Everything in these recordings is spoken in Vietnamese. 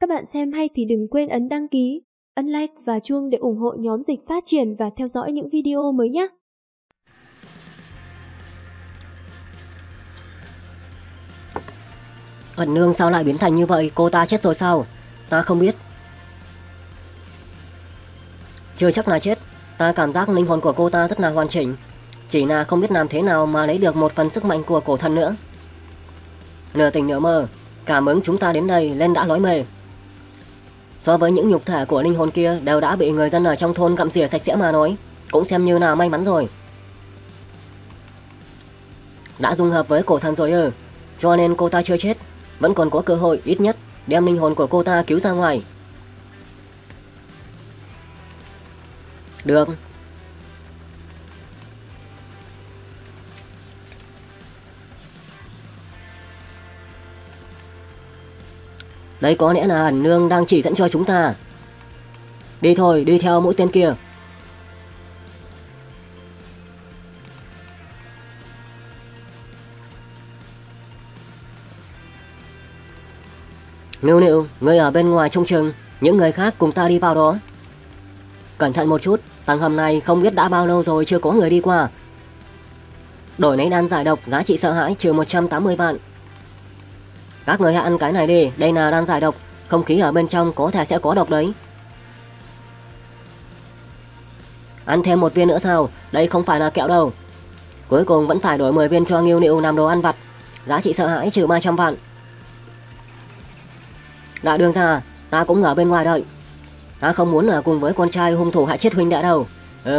Các bạn xem hay thì đừng quên ấn đăng ký, ấn like và chuông để ủng hộ nhóm Dịch Phát Triển và theo dõi những video mới nhé. Ẩn Nương sao lại biến thành như vậy? Cô ta chết rồi sao? Ta không biết. Chưa chắc là chết. Ta cảm giác linh hồn của cô ta rất là hoàn chỉnh. Chỉ là không biết làm thế nào mà lấy được một phần sức mạnh của cổ thần nữa. Nửa tỉnh nửa mơ, cảm ứng chúng ta đến đây lên đã lói mề. So với những nhục thể của linh hồn kia đều đã bị người dân ở trong thôn gặm rỉa sạch sẽ mà nói, cũng xem như là may mắn rồi. Đã dung hợp với cổ thần rồi cho nên cô ta chưa chết, vẫn còn có cơ hội ít nhất đem linh hồn của cô ta cứu ra ngoài. Được. Đây có lẽ là Ẩn Nương đang chỉ dẫn cho chúng ta. Đi thôi, đi theo mũi tên kia. Ngưu Nịu, ngươi ở bên ngoài trông chừng, những người khác cùng ta đi vào đó. Cẩn thận một chút, tầng hầm này không biết đã bao lâu rồi chưa có người đi qua. Đổi lấy đan giải độc, giá trị sợ hãi trừ 180 vạn. Các người hãy ăn cái này đi, đây là đan giải độc, không khí ở bên trong có thể sẽ có độc đấy. Ăn thêm một viên nữa sao? Đây không phải là kẹo đâu. Cuối cùng vẫn phải đổi 10 viên cho Ngưu Nịu làm đồ ăn vặt, giá trị sợ hãi trừ 300 vạn. Đại đường ra, ta cũng ở bên ngoài đợi. Ta không muốn ở cùng với con trai hung thủ hại chết huynh đệ đâu.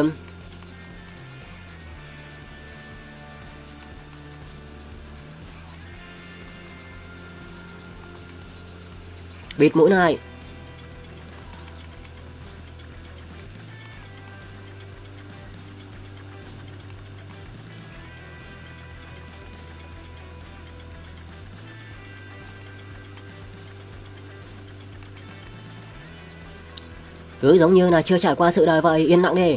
Bịt mũi này. Cứ giống như là chưa trải qua sự đời vậy, yên lặng đi.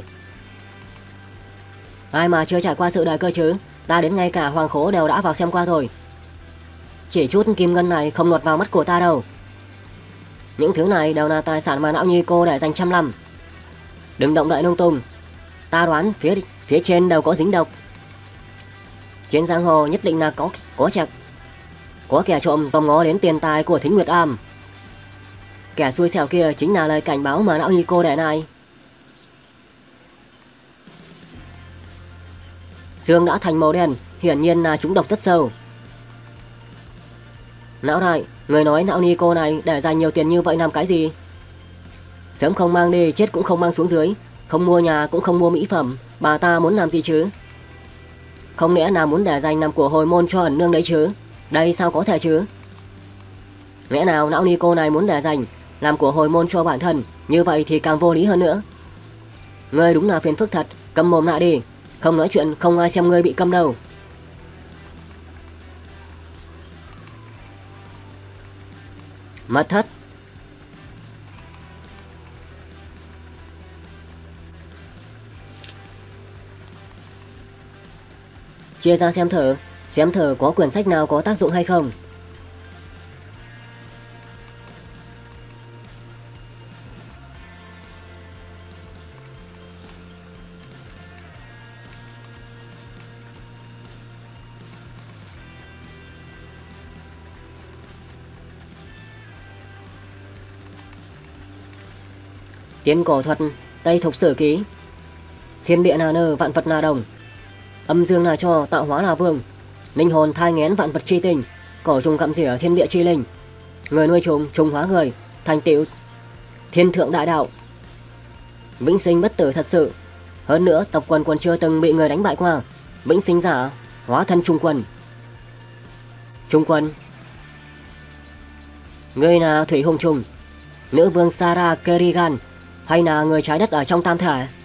Ai mà chưa trải qua sự đời cơ chứ? Ta đến ngay cả hoàng khố đều đã vào xem qua rồi. Chỉ chút kim ngân này không lọt vào mắt của ta đâu. Những thứ này đều là tài sản mà lão nhi cô để dành chăm năm. Đừng động đậy lung tung. Ta đoán phía trên đều có dính độc. Trên giang hồ nhất định là có chặt. Có kẻ trộm dòm ngó đến tiền tài của Thính Nguyệt Am. Kẻ xui xẻo kia chính là lời cảnh báo mà lão nhi cô để này. Xương đã thành màu đen, hiển nhiên là chúng độc rất sâu. Lão đại, người nói lão nhi cô này để dành nhiều tiền như vậy làm cái gì? Sớm không mang đi, chết cũng không mang xuống dưới. Không mua nhà cũng không mua mỹ phẩm. Bà ta muốn làm gì chứ? Không lẽ là muốn để dành làm của hồi môn cho Ẩn Nương đấy chứ? Đây sao có thể chứ? Lẽ nào lão ni cô này muốn để dành làm của hồi môn cho bản thân? Như vậy thì càng vô lý hơn nữa. Ngươi đúng là phiền phức thật. Câm mồm lại đi. Không nói chuyện không ai xem ngươi bị câm đâu. Mật thất. Chia ra xem thử có quyển sách nào có tác dụng hay không. Tiến cổ thuật, Tây Thục Sử Ký. Thiên địa là nơ, vạn vật là đồng. Âm dương là cho, tạo hóa là vương. Linh hồn thai nghén vạn vật chi tình. Cổ trùng gặm rỉa thiên địa chi linh. Người nuôi trùng, trùng hóa người. Thành tựu thiên thượng đại đạo. Vĩnh sinh bất tử thật sự. Hơn nữa tộc quần còn chưa từng bị người đánh bại qua. Vĩnh sinh giả, hóa thân trung quân. Trung quân. Ngươi là thủy hùng trùng, nữ vương Sarah Kerrigan, hay là người trái đất ở trong tam thể?